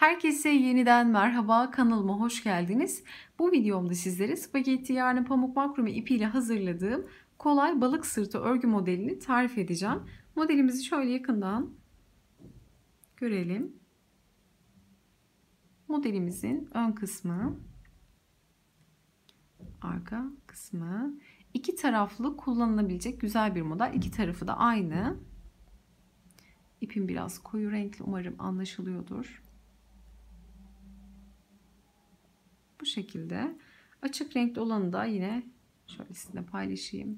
Herkese yeniden merhaba, kanalıma hoş geldiniz. Bu videomda sizlere spagetti yarn pamuk makrome ipiyle hazırladığım kolay balık sırtı örgü modelini tarif edeceğim. Modelimizi şöyle yakından görelim. Modelimizin ön kısmı, arka kısmı, iki taraflı kullanılabilecek güzel bir model. İki tarafı da aynı. İpim biraz koyu renkli, umarım anlaşılıyordur. Bu şekilde. Açık renkli olanı da yine şöyle sizinle paylaşayım.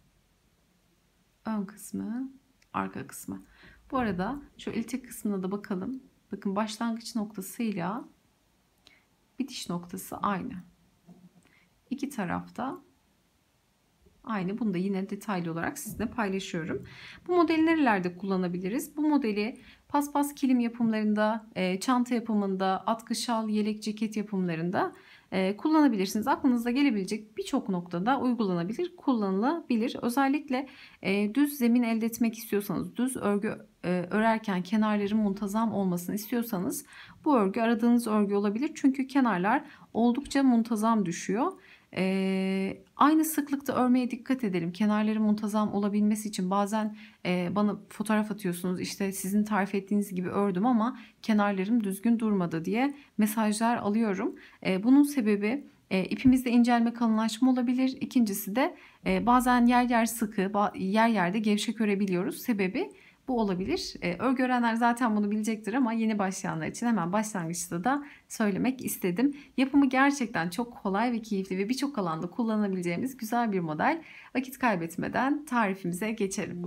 Ön kısmı, arka kısmı. Bu arada şu iltek kısmına da bakalım. Bakın başlangıç noktasıyla bitiş noktası aynı. İki tarafta aynı. Bunu da yine detaylı olarak sizinle paylaşıyorum. Bu modeli nerelerde kullanabiliriz? Bu modeli paspas kilim yapımlarında, çanta yapımında, atkı şal, yelek, ceket yapımlarında kullanabilirsiniz. Aklınıza gelebilecek birçok noktada uygulanabilir, kullanılabilir. Özellikle düz zemin elde etmek istiyorsanız, düz örgü örerken kenarların muntazam olmasını istiyorsanız bu örgü aradığınız örgü olabilir. Çünkü kenarlar oldukça muntazam düşüyor. Aynı sıklıkta örmeye dikkat edelim. Kenarları muntazam olabilmesi için bazen bana fotoğraf atıyorsunuz. İşte sizin tarif ettiğiniz gibi ördüm ama kenarlarım düzgün durmadı diye mesajlar alıyorum. Bunun sebebi ipimizde incelme, kalınlaşma olabilir. İkincisi de bazen yer yer sıkı, yer yerde gevşek örebiliyoruz. Sebebi bu olabilir. Örgü öğrenenler zaten bunu bilecektir ama yeni başlayanlar için hemen başlangıçta da söylemek istedim. Yapımı gerçekten çok kolay ve keyifli ve birçok alanda kullanabileceğimiz güzel bir model. Vakit kaybetmeden tarifimize geçelim.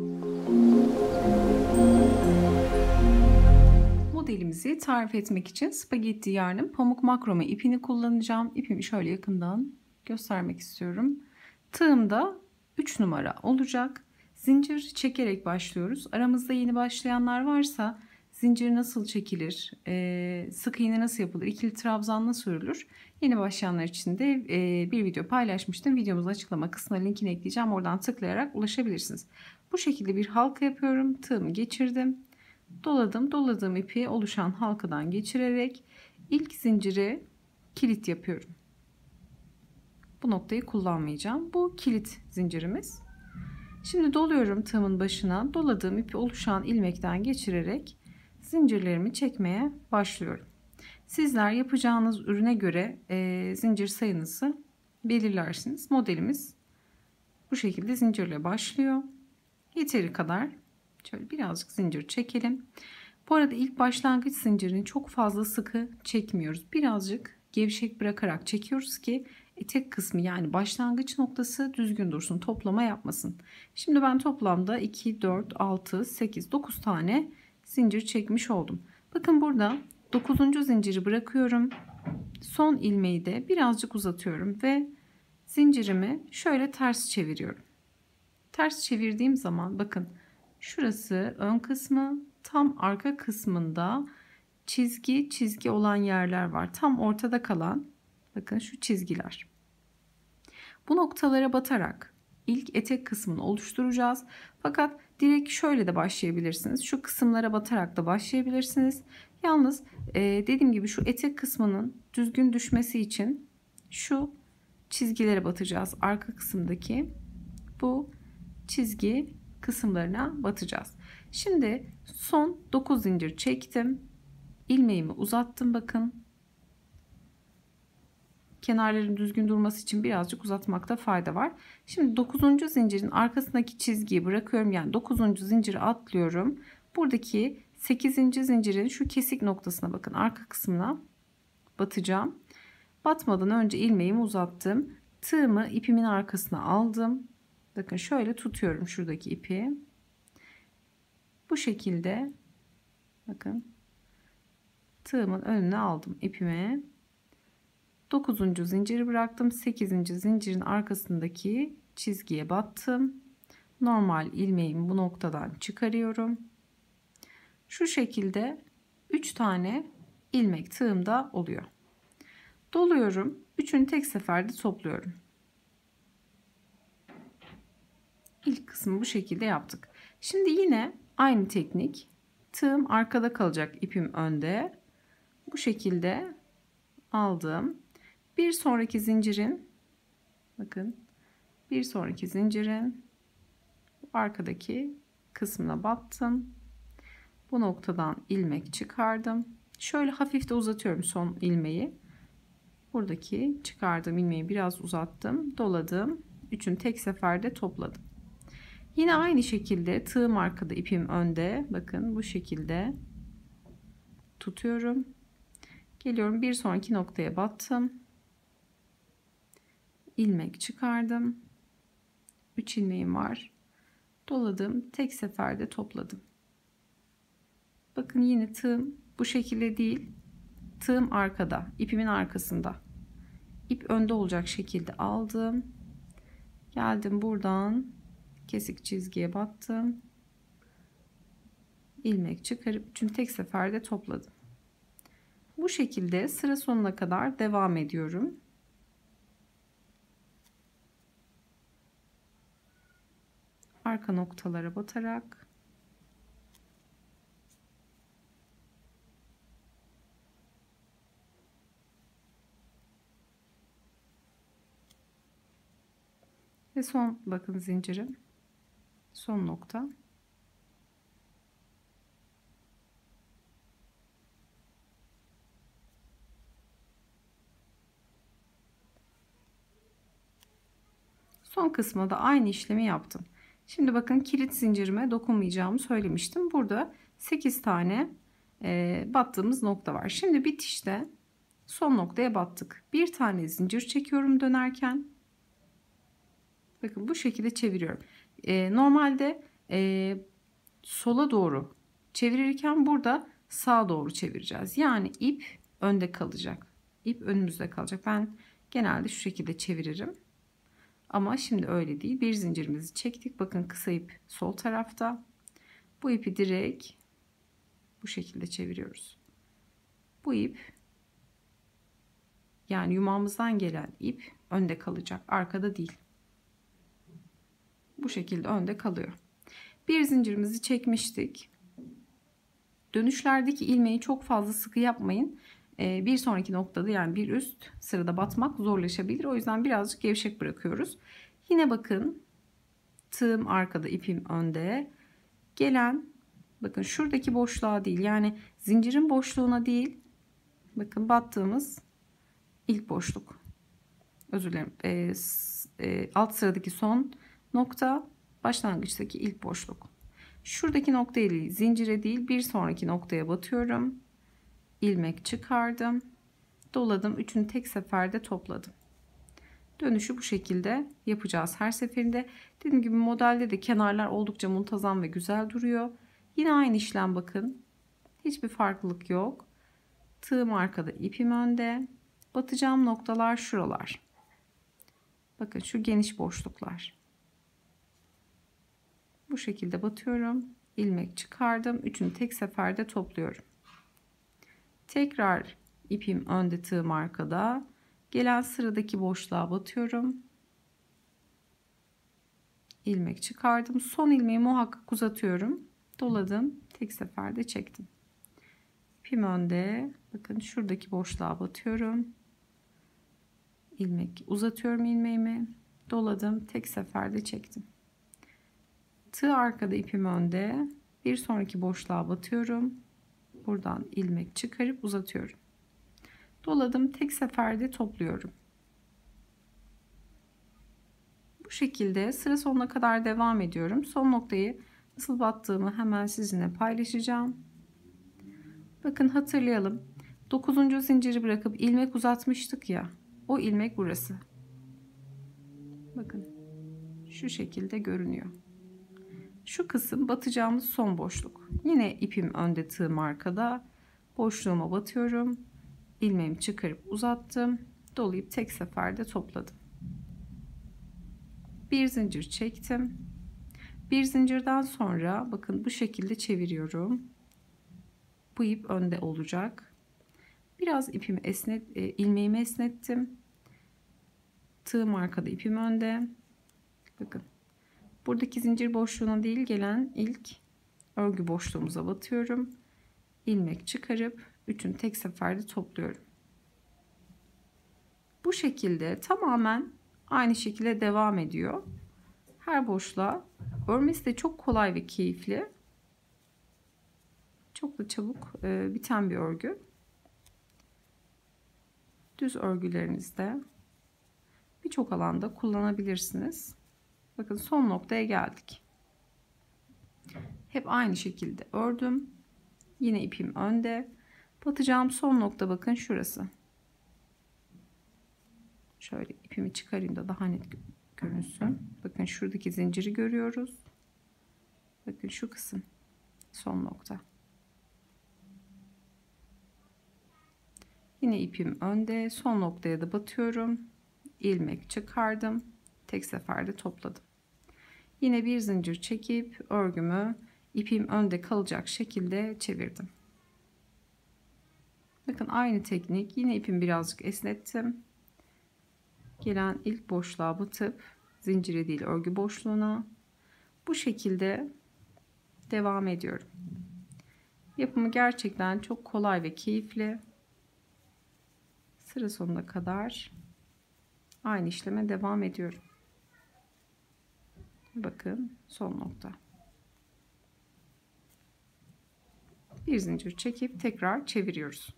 Modelimizi tarif etmek için spagetti yarnım pamuk makrome ipini kullanacağım. İpimi şöyle yakından göstermek istiyorum. Tığımda 3 numara olacak. Zincir çekerek başlıyoruz. Aramızda yeni başlayanlar varsa zincir nasıl çekilir, sık iğne nasıl yapılır, ikili trabzan nasıl örülür? Yeni başlayanlar için de bir video paylaşmıştım. Videomuzun açıklama kısmına linkini ekleyeceğim. Oradan tıklayarak ulaşabilirsiniz. Bu şekilde bir halka yapıyorum. Tığımı geçirdim. Doladım. Doladığım ipi oluşan halkadan geçirerek ilk zinciri kilit yapıyorum. Bu noktayı kullanmayacağım. Bu kilit zincirimiz. Şimdi doluyorum tığımın başına. Doladığım ipi oluşan ilmekten geçirerek zincirlerimi çekmeye başlıyorum. Sizler yapacağınız ürüne göre zincir sayınızı belirlersiniz. Modelimiz bu şekilde zincirle başlıyor. Yeteri kadar şöyle birazcık zincir çekelim. Bu arada ilk başlangıç zincirini çok fazla sıkı çekmiyoruz. Birazcık gevşek bırakarak çekiyoruz ki etek kısmı yani başlangıç noktası düzgün dursun, toplama yapmasın. Şimdi ben toplamda 2, 4, 6, 8, 9 tane zincir çekmiş oldum. Bakın burada 9. zinciri bırakıyorum. Son ilmeği de birazcık uzatıyorum ve zincirimi şöyle ters çeviriyorum. Ters çevirdiğim zaman bakın şurası ön kısmı, tam arka kısmında çizgi olan yerler var. Tam ortada kalan bakın şu çizgiler. Bu noktalara batarak ilk etek kısmını oluşturacağız. Fakat direkt şöyle de başlayabilirsiniz. Şu kısımlara batarak da başlayabilirsiniz. Yalnız dediğim gibi şu etek kısmının düzgün düşmesi için şu çizgilere batacağız. Arka kısımdaki bu çizgi kısımlarına batacağız. Şimdi son 9 zincir çektim. İlmeğimi uzattım bakın. Kenarların düzgün durması için birazcık uzatmakta fayda var. Şimdi 9. zincirin arkasındaki çizgiyi bırakıyorum. Yani 9. zinciri atlıyorum. Buradaki 8. zincirin şu kesik noktasına bakın. Arka kısmına batacağım. Batmadan önce ilmeğimi uzattım. Tığımı ipimin arkasına aldım. Bakın şöyle tutuyorum şuradaki ipi. Bu şekilde bakın tığımın önüne aldım ipimi. 9. zinciri bıraktım. 8. zincirin arkasındaki çizgiye battım. Normal ilmeğimi bu noktadan çıkarıyorum. Şu şekilde 3 tane ilmek tığımda oluyor. Doluyorum. 3'ünü tek seferde topluyorum. İlk kısmı bu şekilde yaptık. Şimdi yine aynı teknik. Tığım arkada kalacak, ipim önde. Bu şekilde aldım. Bir sonraki zincirin, bakın, bir sonraki zincirin arkadaki kısmına battım. Bu noktadan ilmek çıkardım. Şöyle hafif de uzatıyorum son ilmeği. Buradaki çıkardığım ilmeği biraz uzattım, doladım. Üçün tek seferde topladım. Yine aynı şekilde tığım arkada, ipim önde. Bakın bu şekilde tutuyorum. Geliyorum, bir sonraki noktaya battım. İlmek çıkardım. 3 ilmeğim var. Doladım. Tek seferde topladım. Bakın yine tığım bu şekilde değil. Tığım arkada, ipimin arkasında. İp önde olacak şekilde aldım. Geldim buradan kesik çizgiye battım. İlmek çıkarıp üçünü tek seferde topladım. Bu şekilde sıra sonuna kadar devam ediyorum. Arka noktalara batarak ve son, bakın zincirim, son nokta. Son kısma da aynı işlemi yaptım. Şimdi bakın, kilit zincirime dokunmayacağımı söylemiştim. Burada 8 tane battığımız nokta var. Şimdi bitişte son noktaya battık. Bir tane zincir çekiyorum dönerken. Bakın bu şekilde çeviriyorum. Normalde sola doğru çevirirken burada sağa doğru çevireceğiz. Yani ip önde kalacak. İp önümüzde kalacak. Ben genelde şu şekilde çeviririm. Ama şimdi öyle değil. Bir zincirimizi çektik. Bakın kısa ip sol tarafta. Bu ipi direkt bu şekilde çeviriyoruz. Bu ip, yani yumağımızdan gelen ip önde kalacak. Arkada değil. Bu şekilde önde kalıyor. Bir zincirimizi çekmiştik. Dönüşlerdeki ilmeği çok fazla sıkı yapmayın. Bir sonraki noktada, yani bir üst sırada batmak zorlaşabilir. O yüzden birazcık gevşek bırakıyoruz. Yine bakın, tığım arkada, ipim önde. Gelen, bakın şuradaki boşluğa değil, yani zincirin boşluğuna değil. Bakın battığımız ilk boşluk. Özür dilerim. Alt sıradaki son nokta, başlangıçtaki ilk boşluk. Şuradaki noktaya değil, zincire değil, bir sonraki noktaya batıyorum. İlmek çıkardım. Doladım. Üçünü tek seferde topladım. Dönüşü bu şekilde yapacağız her seferinde. Dediğim gibi modelde de kenarlar oldukça muntazam ve güzel duruyor. Yine aynı işlem, bakın. Hiçbir farklılık yok. Tığım arkada, ipim önde. Batacağım noktalar şuralar. Bakın şu geniş boşluklar. Bu şekilde batıyorum. İlmek çıkardım. Üçünü tek seferde topluyorum. Tekrar ipim önde, tığım arkada. Gelen sıradaki boşluğa batıyorum. İlmek çıkardım. Son ilmeği muhakkak uzatıyorum. Doladım. Tek seferde çektim. İpim önde. Bakın şuradaki boşluğa batıyorum. İlmek uzatıyorum, ilmeğimi. Doladım. Tek seferde çektim. Tığ arkada, ipim önde. Bir sonraki boşluğa batıyorum. Buradan ilmek çıkarıp uzatıyorum. Doladım. Tek seferde topluyorum. Bu şekilde sıra sonuna kadar devam ediyorum. Son noktayı nasıl battığımı hemen sizinle paylaşacağım. Bakın hatırlayalım. 9. zinciri bırakıp ilmek uzatmıştık ya. O ilmek burası. Bakın şu şekilde görünüyor. Şu kısım batacağımız son boşluk. Yine ipim önde, tığım arkada. Boşluğuma batıyorum. İlmeğimi çıkarıp uzattım. Dolayıp tek seferde topladım. Bir zincir çektim. Bir zincirden sonra bakın bu şekilde çeviriyorum. Bu ip önde olacak. Biraz ipimi ilmeğimi esnettim. Tığım arkada, ipim önde. Bakın. Buradaki zincir boşluğuna değil, gelen ilk örgü boşluğumuza batıyorum. İlmek çıkarıp Üçünü tek seferde topluyorum. Bu şekilde tamamen aynı şekilde devam ediyor. Her boşluğa örmesi de çok kolay ve keyifli. Çok da çabuk biten bir örgü. Düz örgülerinizde birçok alanda kullanabilirsiniz. Bakın son noktaya geldik. Hep aynı şekilde ördüm. Yine ipim önde. Batacağım son nokta bakın şurası. Şöyle ipimi çıkarayım da daha net görünsün. Bakın şuradaki zinciri görüyoruz. Bakın şu kısım son nokta. Yine ipim önde. Son noktaya da batıyorum. İlmek çıkardım. Tek seferde topladım. Yine bir zincir çekip örgümü ipim önde kalacak şekilde çevirdim. Bakın aynı teknik. Yine ipimi birazcık esnettim. Gelen ilk boşluğa batıp zincire değil örgü boşluğuna bu şekilde devam ediyorum. Yapımı gerçekten çok kolay ve keyifli. Sıra sonuna kadar aynı işleme devam ediyorum. Bakın son nokta. Bir zincir çekip tekrar çeviriyoruz.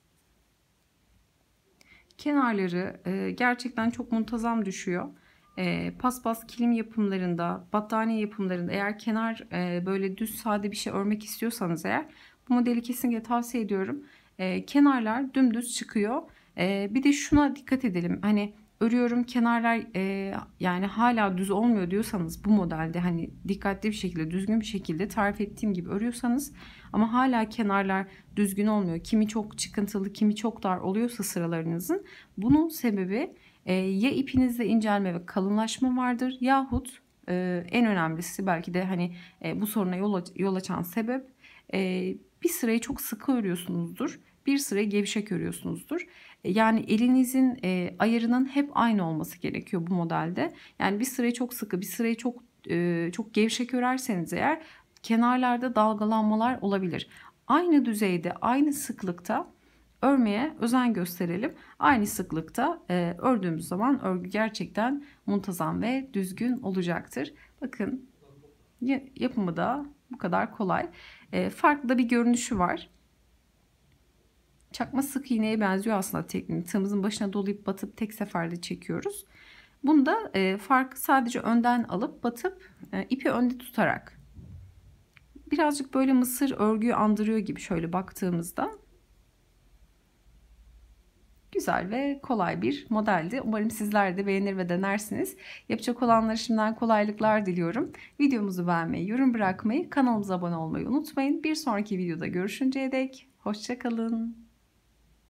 Kenarları gerçekten çok muntazam düşüyor. Paspas kilim yapımlarında, battaniye yapımlarında eğer kenar böyle düz sade bir şey örmek istiyorsanız eğer bu modeli kesinlikle tavsiye ediyorum. Kenarlar dümdüz çıkıyor. Bir de şuna dikkat edelim. Hani örüyorum kenarlar yani hala düz olmuyor diyorsanız bu modelde hani dikkatli bir şekilde düzgün bir şekilde tarif ettiğim gibi örüyorsanız ama hala kenarlar düzgün olmuyor. Kimi çok çıkıntılı kimi çok dar oluyorsa sıralarınızın bunun sebebi ya ipinizde incelme ve kalınlaşma vardır yahut en önemlisi belki de hani bu soruna yol açan sebep bir sırayı çok sıkı örüyorsunuzdur. Bir sırayı gevşek örüyorsunuzdur. Yani elinizin ayarının hep aynı olması gerekiyor bu modelde. Yani bir sırayı çok sıkı, bir sırayı çok gevşek örerseniz eğer kenarlarda dalgalanmalar olabilir. Aynı düzeyde, aynı sıklıkta örmeye özen gösterelim. Aynı sıklıkta ördüğümüz zaman örgü gerçekten muntazam ve düzgün olacaktır. Bakın yapımı da bu kadar kolay. Farklı da bir görünüşü var. Çakma sık iğneye benziyor aslında tekniği. Tığımızın başına dolayıp batıp tek seferde çekiyoruz. Bunda farkı sadece önden alıp batıp ipi önde tutarak. Birazcık böyle mısır örgüyü andırıyor gibi şöyle baktığımızda. Güzel ve kolay bir modeldi. Umarım sizler de beğenir ve denersiniz. Yapacak olanlara şimdiden kolaylıklar diliyorum. Videomuzu beğenmeyi, yorum bırakmayı, kanalımıza abone olmayı unutmayın. Bir sonraki videoda görüşünceye dek hoşça kalın.